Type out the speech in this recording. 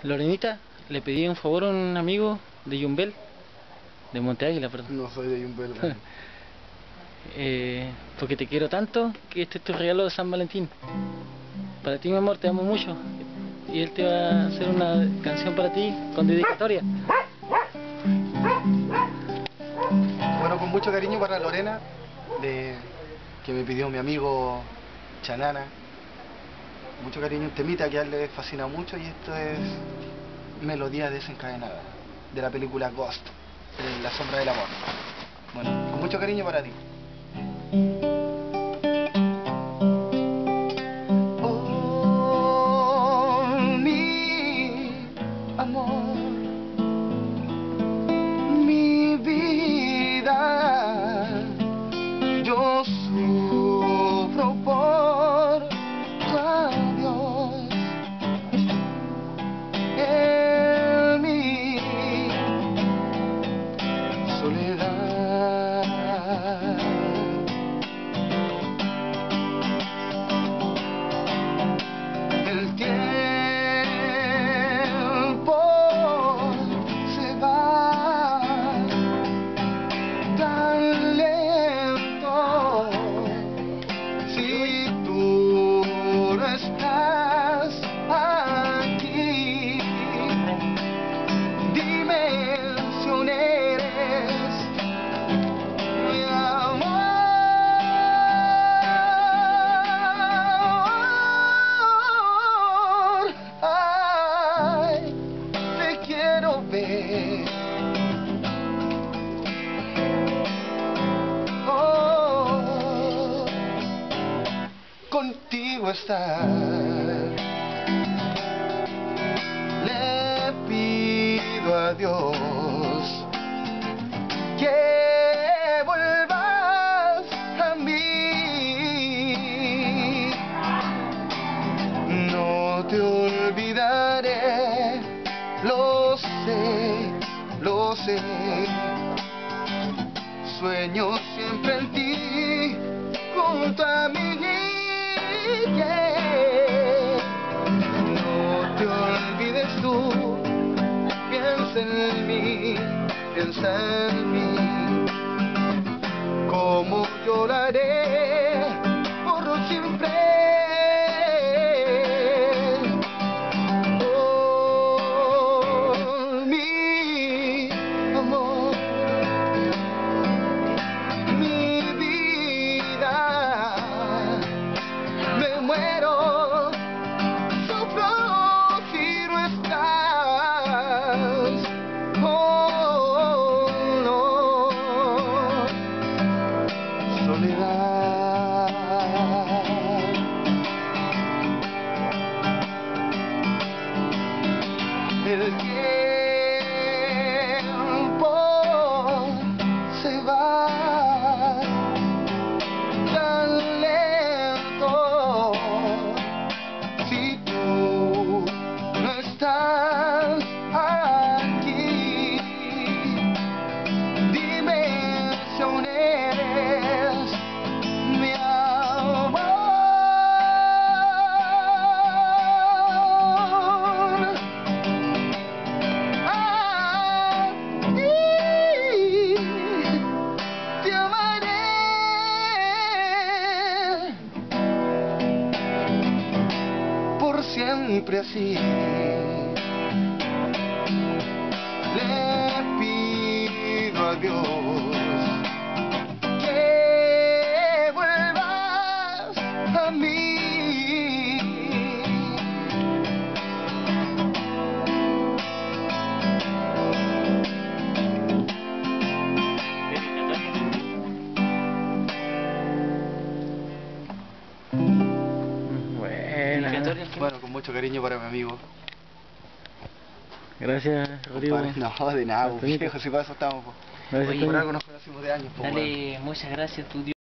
Lorenita, le pedí un favor a un amigo de Yumbel, de Monte Águila, perdón. No soy de Yumbel, bueno. Porque te quiero tanto que este es tu regalo de San Valentín. Para ti, mi amor, te amo mucho. Y él te va a hacer una canción para ti con dedicatoria. Bueno, con mucho cariño para Lorena, que me pidió mi amigo Chanana. Mucho cariño, un temita que a él le fascina mucho, y esto es Melodía Desencadenada, de la película Ghost, La Sombra del Amor. Bueno, con mucho cariño para ti. Oh, mi amor, mi vida, yo sufro por tu adiós. En mi soledad, el tiempo se va tan lento. Si tú no estás aquí, dimensión eres mi amor. Ay, te quiero ver. Oh, contigo estar. Le pido a Dios que vuelvas a mí. No te olvidaré, lo sé, lo sé. Sueño siempre en ti, junto a mí. Yeah. No te olvides tú, piensa en mí, piensa en mí. Como lloraré por siempre. Oh, mi amor, mi vida, me muero, sufro si no estás. Oh, no, soledad. El tiempo se va tan lento. Si tú no estás aquí, dimensión eres mi amor. Te amaré por siempre así. Le pido a Dios que vuelvas a mí. Bueno, con mucho cariño para mi amigo. Gracias, Rodrigo. Compadre, no, de nada, viejo, si para eso estamos. Gracias, Por algo nos conocimos de años. Dale muchas gracias a tu Dios.